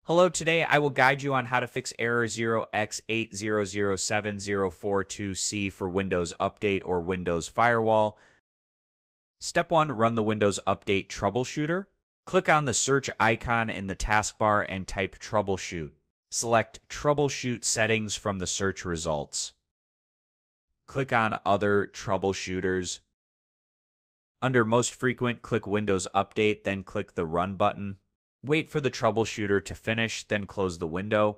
Hello, today I will guide you on how to fix error 0x8007042C for Windows Update or Windows Firewall. Step 1. Run the Windows Update Troubleshooter. Click on the search icon in the taskbar and type Troubleshoot. Select Troubleshoot Settings from the search results. Click on Other Troubleshooters. Under Most Frequent, click Windows Update, then click the Run button. Wait for the troubleshooter to finish, then close the window.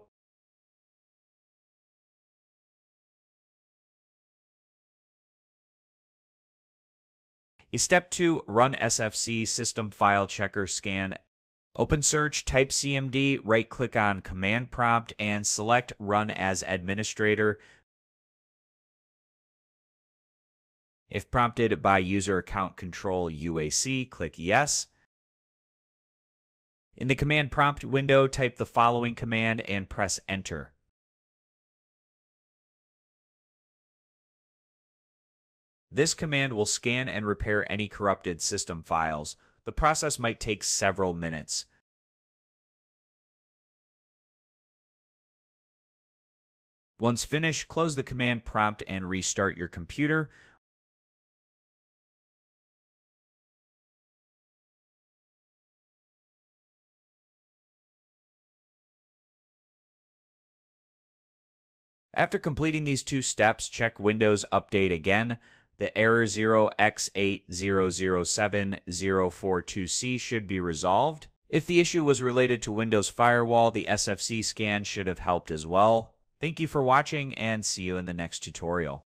Step 2. Run SFC System File Checker Scan. Open Search, type CMD, right-click on Command Prompt, and select Run as Administrator. If prompted by User Account Control UAC, click Yes. In the command prompt window, type the following command and press Enter. This command will scan and repair any corrupted system files. The process might take several minutes. Once finished, close the command prompt and restart your computer. After completing these two steps, check Windows Update again. The error 0x8007042C should be resolved. If the issue was related to Windows Firewall, the SFC scan should have helped as well. Thank you for watching and see you in the next tutorial.